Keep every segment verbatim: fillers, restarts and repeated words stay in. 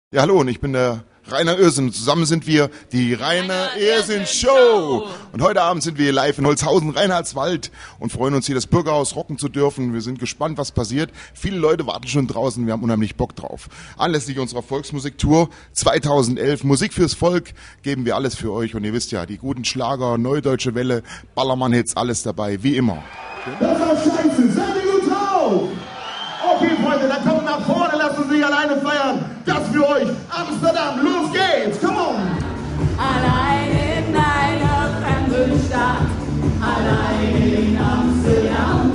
Ja, hallo, und ich bin der Rainer Irsen. Zusammen sind wir die Rainer Irsen Show. Und heute Abend sind wir live in Holzhausen, Reinhardswald und freuen uns hier das Bürgerhaus rocken zu dürfen. Wir sind gespannt, was passiert. Viele Leute warten schon draußen, wir haben unheimlich Bock drauf. Anlässlich unserer Volksmusiktour zweitausendelf, Musik fürs Volk, geben wir alles für euch. Und ihr wisst ja, die guten Schlager, Neue Deutsche Welle, Ballermann-Hits, alles dabei, wie immer. Das war scheiße, seid ihr gut drauf? Okay, Freunde, dann kommt nach vorne, lasst uns nicht alleine feiern. Das für euch, Amsterdam, los geht's, come on! Allein in einer fremden Stadt, allein in Amsterdam.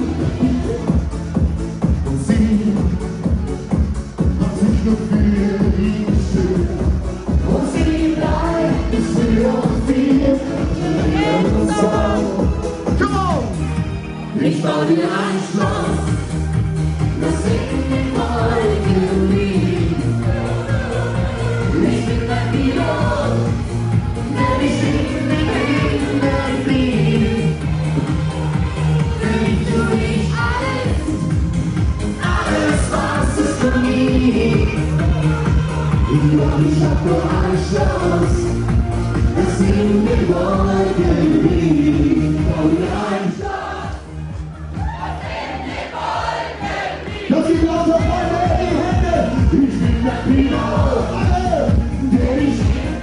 Und sie hat sich nur für ihn schön. Und sie bleibt bis für uns vier in uns auf. Come on! Ich baue dir ein Schloss, das in den Wolken liegt. Ich bin dein Pilot, der dich in den Himmel fliegt. Für dich tu ich alles, alles was es für mich. Ich hab nur ein Schloss, das in den Wolken liegt. Bau dir ein Schloss. Das sind lauter Freunde in die Hände. Ich bin der Pilot, alle, der ich.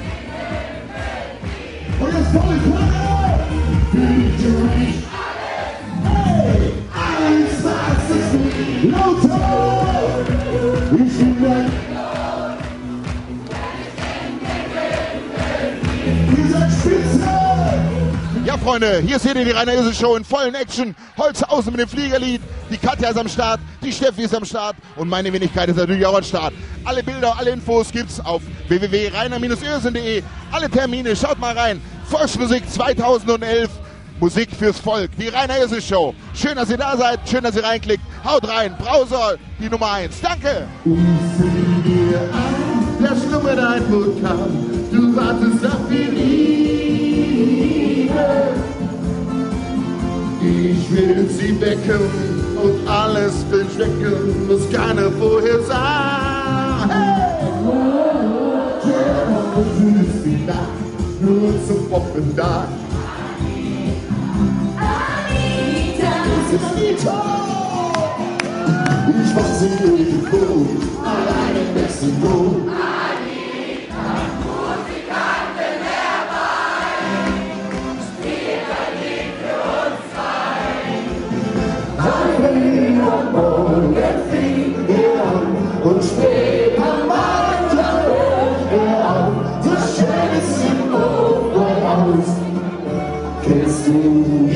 Und jetzt volle Klappe. Für dich tu ich alles. Hey, alles was es gibt. Lauter. Ich bin der Pilot. Ihr seid spitze. Ja, Freunde, hier seht ihr die Rainer Irsen Show in vollen Action. Holzhausen mit dem Fliegerlied. Die Katja ist am Start, die Steffi ist am Start und meine Wenigkeit ist natürlich auch am Start. Alle Bilder, alle Infos gibt's auf w w w punkt rainer Bindestrich irsen punkt de. Alle Termine, schaut mal rein. Volksmusik zweitausendelf, Musik fürs Volk. Die Rainer Irsen Show. Schön, dass ihr da seid, schön, dass ihr reinklickt. Haut rein, Browser, die Nummer eins. Danke! Ich seh dir an, der schlummert ein Vulkan. Du wartest auf die Liebe. Ich will sie wecken und alles verstecken, was keiner vorher sah. Hey! Der ist die Nacht nur zum Wochen da. Anita, Das ist Anita! Ich war sie irgendwo, allein im Mexiko. Anita, Musikanten herbei, spielt ein Lied für uns zwei. Ein am Morgen fing er an und spät am Abend hört er auf. So schön ist im Oberhaus, kennst du